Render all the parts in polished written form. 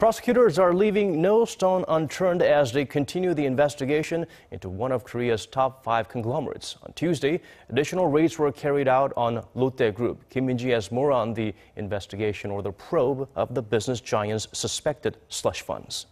Prosecutors are leaving no stone unturned as they continue the investigation into one of Korea's top 5 conglomerates. On Tuesday, additional raids were carried out on Lotte Group. Kim Min-ji has more on the investigation or the probe of the business giant's suspected slush funds.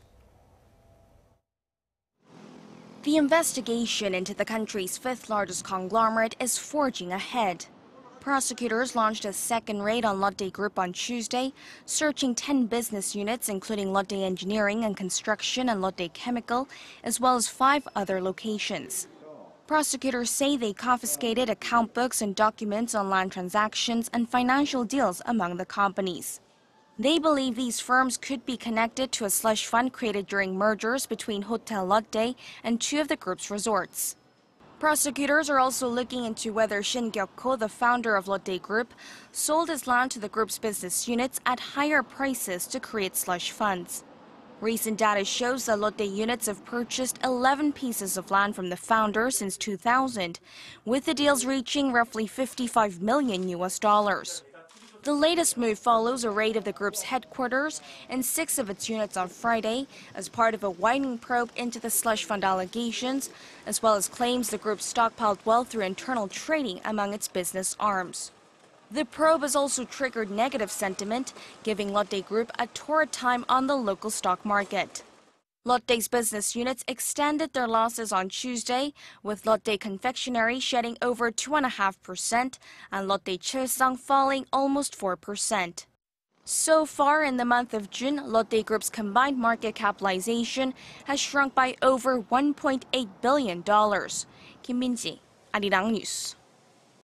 The investigation into the country's 5th largest conglomerate is forging ahead. Prosecutors launched a second raid on Lotte Group on Tuesday, searching 10 business units including Lotte Engineering and Construction and Lotte Chemical, as well as 5 other locations. Prosecutors say they confiscated account books and documents on land transactions and financial deals among the companies. They believe these firms could be connected to a slush fund created during mergers between Hotel Lotte and 2 of the group's resorts. Prosecutors are also looking into whether Shin Gyuk-ho, the founder of Lotte Group, sold his land to the group's business units at higher prices to create slush funds. Recent data shows that Lotte units have purchased 11 pieces of land from the founder since 2000, with the deals reaching roughly $55 million. The latest move follows a raid of the group's headquarters and 6 of its units on Friday as part of a widening probe into the slush fund allegations, as well as claims the group stockpiled wealth through internal trading among its business arms. The probe has also triggered negative sentiment, giving Lotte Group a torrid time on the local stock market. Lotte's business units extended their losses on Tuesday, with Lotte Confectionery shedding over 2.5% and Lotte Choesang falling almost 4%. So far in the month of June, Lotte Group's combined market capitalization has shrunk by over $1.8 billion. Kim Min-ji, Arirang News.